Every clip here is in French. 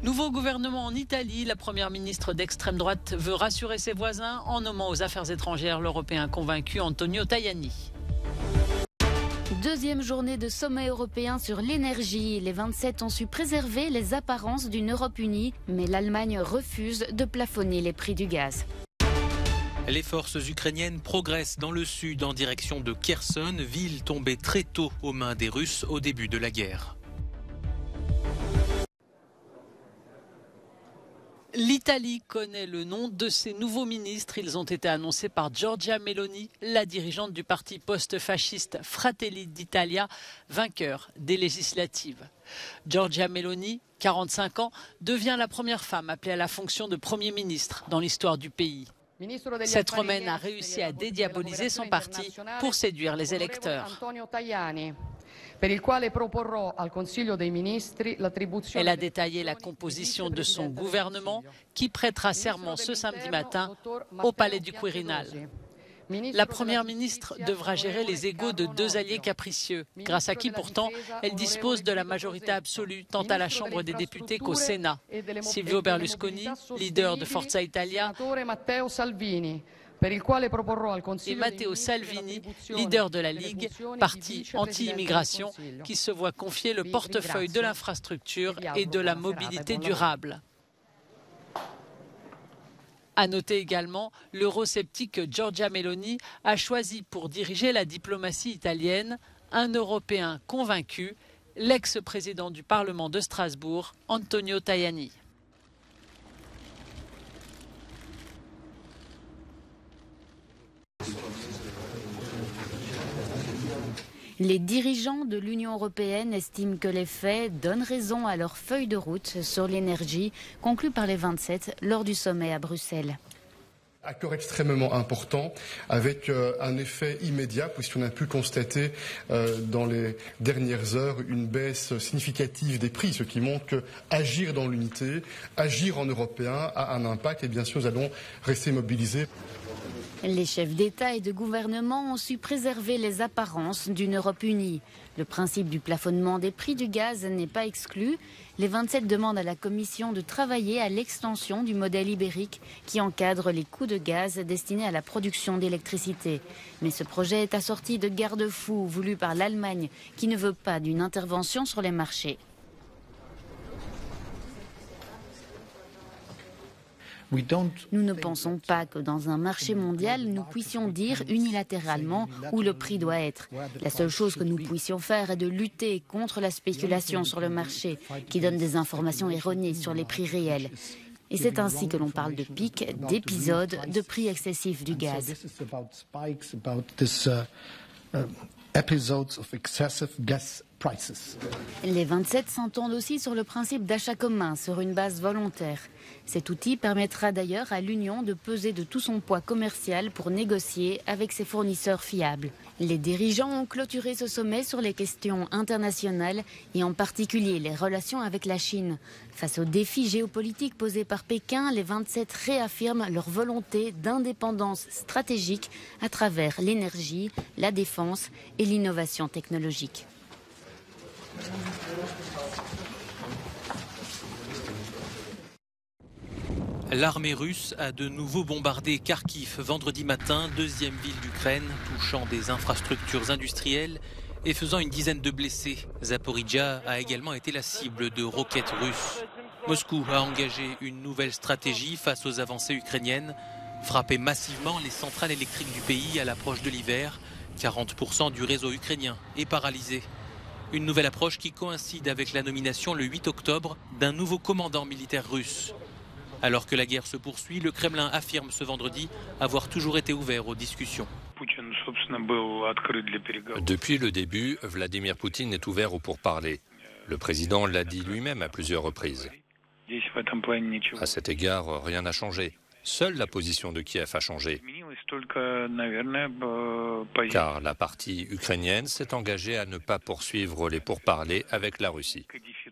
Nouveau gouvernement en Italie. La première ministre d'extrême droite veut rassurer ses voisins en nommant aux affaires étrangères l'Européen convaincu Antonio Tajani. Deuxième journée de sommet européen sur l'énergie. Les 27 ont su préserver les apparences d'une Europe unie, mais l'Allemagne refuse de plafonner les prix du gaz. Les forces ukrainiennes progressent dans le sud en direction de Kherson, ville tombée très tôt aux mains des Russes au début de la guerre. L'Italie connaît le nom de ses nouveaux ministres. Ils ont été annoncés par Giorgia Meloni, la dirigeante du parti post-fasciste Fratelli d'Italia, vainqueur des législatives. Giorgia Meloni, 45 ans, devient la première femme appelée à la fonction de Premier ministre dans l'histoire du pays. Cette Romaine a réussi à dédiaboliser son parti pour séduire les électeurs. Elle a détaillé la composition de son gouvernement qui prêtera serment ce samedi matin au palais du Quirinal. La première ministre devra gérer les égos de deux alliés capricieux, grâce à qui pourtant elle dispose de la majorité absolue tant à la Chambre des députés qu'au Sénat. Silvio Berlusconi, leader de Forza Italia, et Matteo Salvini, leader de la Ligue, parti anti-immigration, qui se voit confier le portefeuille de l'infrastructure et de la mobilité durable. À noter également, l'eurosceptique Giorgia Meloni a choisi pour diriger la diplomatie italienne un Européen convaincu, l'ex-président du Parlement de Strasbourg, Antonio Tajani. Les dirigeants de l'Union européenne estiment que les faits donnent raison à leur feuille de route sur l'énergie conclue par les 27 lors du sommet à Bruxelles. Accord extrêmement important avec un effet immédiat puisqu'on a pu constater dans les dernières heures une baisse significative des prix, ce qui montre qu'agir dans l'unité, agir en européen a un impact et bien sûr nous allons rester mobilisés. Les chefs d'État et de gouvernement ont su préserver les apparences d'une Europe unie. Le principe du plafonnement des prix du gaz n'est pas exclu. Les 27 demandent à la Commission de travailler à l'extension du modèle ibérique qui encadre les coûts de gaz destinés à la production d'électricité. Mais ce projet est assorti de garde-fous voulus par l'Allemagne qui ne veut pas d'une intervention sur les marchés. Nous ne pensons pas que dans un marché mondial, nous puissions dire unilatéralement où le prix doit être. La seule chose que nous puissions faire est de lutter contre la spéculation sur le marché, qui donne des informations erronées sur les prix réels. Et c'est ainsi que l'on parle de pics, d'épisodes, de prix excessifs du gaz. Les 27 s'entendent aussi sur le principe d'achat commun sur une base volontaire. Cet outil permettra d'ailleurs à l'Union de peser de tout son poids commercial pour négocier avec ses fournisseurs fiables. Les dirigeants ont clôturé ce sommet sur les questions internationales et en particulier les relations avec la Chine. Face aux défis géopolitiques posés par Pékin, les 27 réaffirment leur volonté d'indépendance stratégique à travers l'énergie, la défense et l'innovation technologique. L'armée russe a de nouveau bombardé Kharkiv vendredi matin, deuxième ville d'Ukraine, touchant des infrastructures industrielles et faisant une dizaine de blessés. Zaporijjia a également été la cible de roquettes russes. Moscou a engagé une nouvelle stratégie face aux avancées ukrainiennes, frapper massivement les centrales électriques du pays à l'approche de l'hiver. 40% du réseau ukrainien est paralysé. Une nouvelle approche qui coïncide avec la nomination le 8 octobre d'un nouveau commandant militaire russe. Alors que la guerre se poursuit, le Kremlin affirme ce vendredi avoir toujours été ouvert aux discussions. Depuis le début, Vladimir Poutine est ouvert aux pourparlers. Le président l'a dit lui-même à plusieurs reprises. À cet égard, rien n'a changé. Seule la position de Kiev a changé. Car la partie ukrainienne s'est engagée à ne pas poursuivre les pourparlers avec la Russie.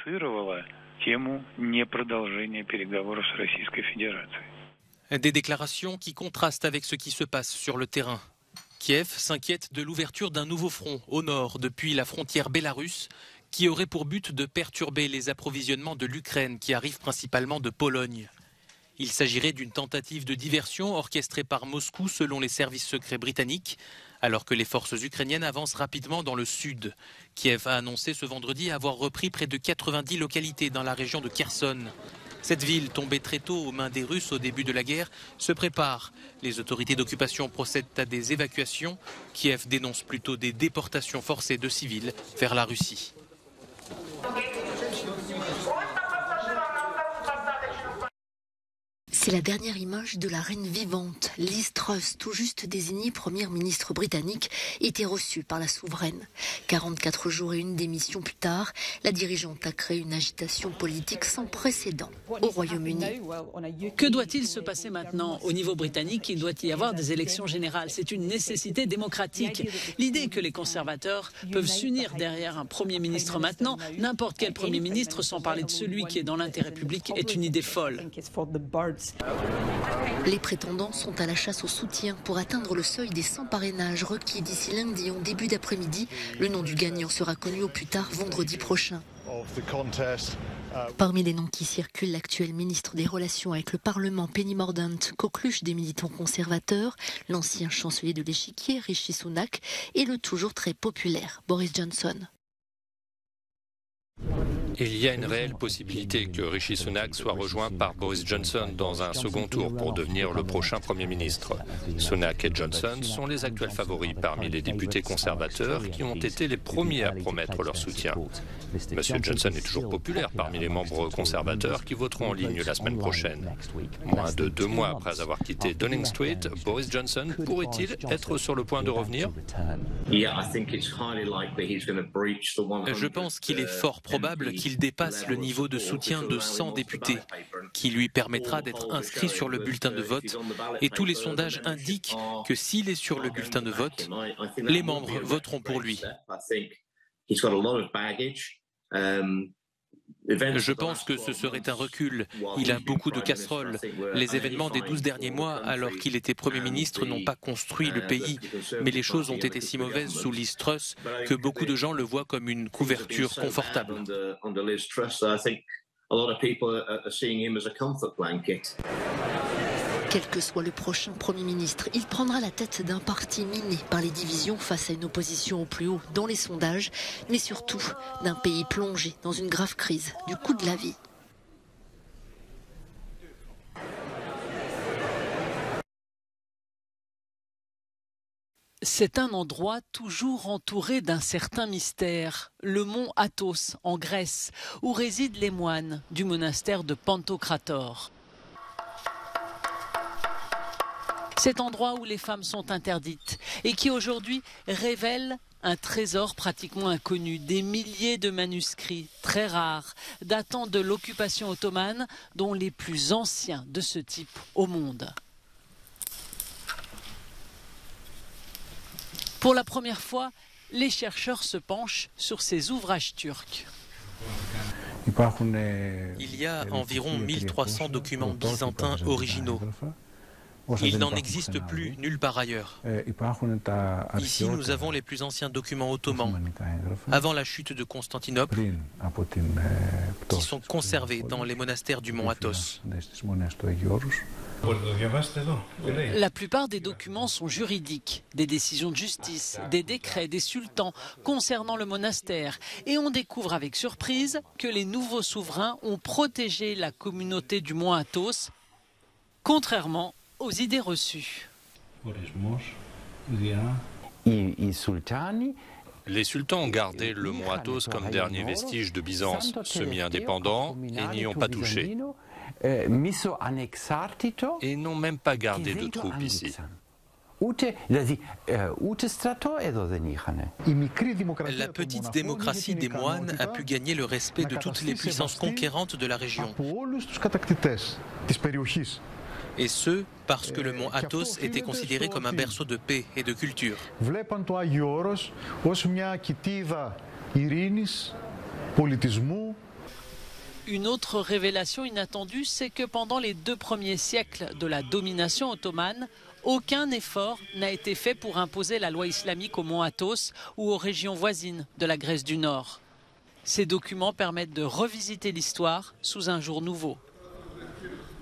Des déclarations qui contrastent avec ce qui se passe sur le terrain. Kiev s'inquiète de l'ouverture d'un nouveau front au nord depuis la frontière bélarusse qui aurait pour but de perturber les approvisionnements de l'Ukraine qui arrivent principalement de Pologne. Il s'agirait d'une tentative de diversion orchestrée par Moscou selon les services secrets britanniques, alors que les forces ukrainiennes avancent rapidement dans le sud. Kiev a annoncé ce vendredi avoir repris près de 90 localités dans la région de Kherson. Cette ville, tombée très tôt aux mains des Russes au début de la guerre, se prépare. Les autorités d'occupation procèdent à des évacuations. Kiev dénonce plutôt des déportations forcées de civils vers la Russie. C'est la dernière image de la reine vivante. Liz Truss, tout juste désignée première ministre britannique, était reçue par la souveraine. 44 jours et une démission plus tard, la dirigeante a créé une agitation politique sans précédent au Royaume-Uni. Que doit-il se passer maintenant? Au niveau britannique, il doit y avoir des élections générales. C'est une nécessité démocratique. L'idée que les conservateurs peuvent s'unir derrière un Premier ministre maintenant, n'importe quel Premier ministre, sans parler de celui qui est dans l'intérêt public, est une idée folle. Les prétendants sont à la chasse au soutien pour atteindre le seuil des 100 parrainages requis d'ici lundi en début d'après-midi. Le nom du gagnant sera connu au plus tard vendredi prochain. Parmi les noms qui circulent, l'actuel ministre des Relations avec le Parlement, Penny Mordaunt, coqueluche des militants conservateurs, l'ancien chancelier de l'Échiquier, Rishi Sunak, et le toujours très populaire Boris Johnson. Il y a une réelle possibilité que Rishi Sunak soit rejoint par Boris Johnson dans un second tour pour devenir le prochain Premier ministre. Sunak et Johnson sont les actuels favoris parmi les députés conservateurs qui ont été les premiers à promettre leur soutien. Monsieur Johnson est toujours populaire parmi les membres conservateurs qui voteront en ligne la semaine prochaine. Moins de 2 mois après avoir quitté Downing Street, Boris Johnson pourrait-il être sur le point de revenir? Je pense qu'il est fort probable qu'il dépasse le niveau de soutien de 100 députés, qui lui permettra d'être inscrit sur le bulletin de vote. Et tous les sondages indiquent que s'il est sur le bulletin de vote, les membres voteront pour lui. Je pense que ce serait un recul. Il a beaucoup de casseroles. Les événements des 12 derniers mois, alors qu'il était Premier ministre, n'ont pas construit le pays. Mais les choses ont été si mauvaises sous Liz Truss que beaucoup de gens le voient comme une couverture confortable. Quel que soit le prochain Premier ministre, il prendra la tête d'un parti miné par les divisions face à une opposition au plus haut dans les sondages, mais surtout d'un pays plongé dans une grave crise du coût de la vie. C'est un endroit toujours entouré d'un certain mystère, le mont Athos en Grèce, où résident les moines du monastère de Pantocrator. Cet endroit où les femmes sont interdites et qui aujourd'hui révèle un trésor pratiquement inconnu, des milliers de manuscrits très rares datant de l'occupation ottomane, dont les plus anciens de ce type au monde. Pour la première fois, les chercheurs se penchent sur ces ouvrages turcs. Il y a environ 1300 documents byzantins originaux. Il n'en existe plus nulle part ailleurs. Ici, nous avons les plus anciens documents ottomans, avant la chute de Constantinople, qui sont conservés dans les monastères du mont Athos. La plupart des documents sont juridiques, des décisions de justice, des décrets des sultans concernant le monastère. Et on découvre avec surprise que les nouveaux souverains ont protégé la communauté du mont Athos, contrairement aux idées reçues. Les sultans ont gardé le mont Athos comme dernier vestige de Byzance, semi-indépendant, et n'y ont pas touché. Et n'ont même pas gardé de troupes ici. La petite démocratie des moines a pu gagner le respect de toutes les puissances conquérantes de la région. Et ce, parce que le mont Athos était considéré comme un berceau de paix et de culture. Une autre révélation inattendue, c'est que pendant les 2 premiers siècles de la domination ottomane, aucun effort n'a été fait pour imposer la loi islamique au mont Athos ou aux régions voisines de la Grèce du Nord. Ces documents permettent de revisiter l'histoire sous un jour nouveau.